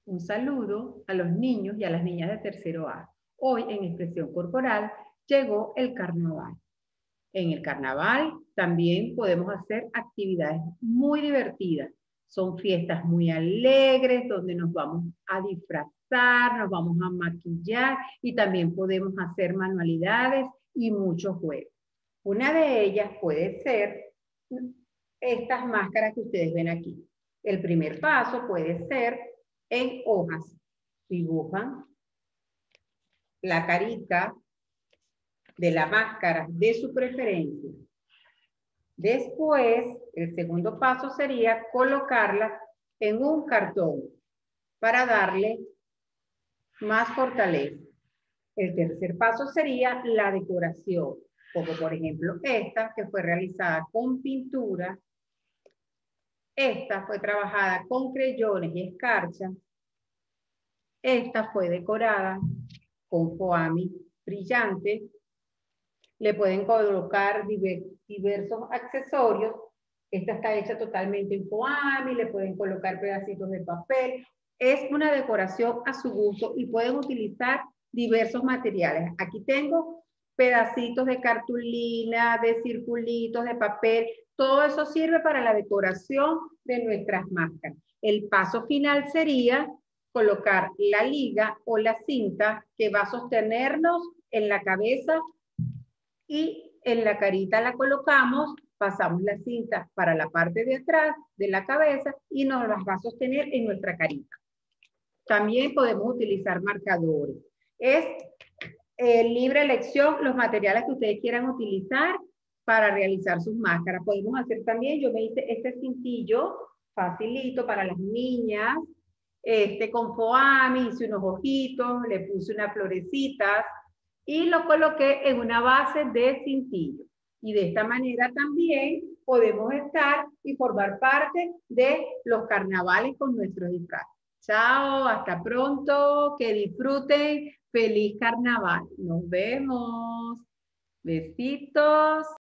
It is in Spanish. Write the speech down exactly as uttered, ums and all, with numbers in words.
Un saludo a los niños y a las niñas de tercero A. Hoy en Expresión Corporal llegó el carnaval. En el carnaval también podemos hacer actividades muy divertidas. Son fiestas muy alegres donde nos vamos a disfrazar, nos vamos a maquillar y también podemos hacer manualidades y muchos juegos. Una de ellas puede ser estas máscaras que ustedes ven aquí. El primer paso puede ser en hojas. Dibujan la carita de la máscara de su preferencia. Después, el segundo paso sería colocarlas en un cartón para darle más fortaleza. El tercer paso sería la decoración, como por ejemplo esta que fue realizada con pintura. Esta fue trabajada con creyones y escarcha. Esta fue decorada con foamy brillante. Le pueden colocar diversos accesorios. Esta está hecha totalmente en foamy, le pueden colocar pedacitos de papel. Es una decoración a su gusto y pueden utilizar diversos materiales. Aquí tengo pedacitos de cartulina, de circulitos, de papel. Todo eso sirve para la decoración de nuestras máscaras. El paso final sería colocar la liga o la cinta que va a sostenernos en la cabeza y en la carita la colocamos, pasamos la cinta para la parte de atrás de la cabeza y nos las va a sostener en nuestra carita. También podemos utilizar marcadores. Es eh, libre elección los materiales que ustedes quieran utilizar para realizar sus máscaras. Podemos hacer también, yo me hice este cintillo facilito para las niñas, este con foamy, hice unos ojitos, le puse unas florecitas y lo coloqué en una base de cintillo. Y de esta manera también podemos estar y formar parte de los carnavales con nuestro disfraz. Chao, hasta pronto, que disfruten, feliz carnaval. Nos vemos. Besitos.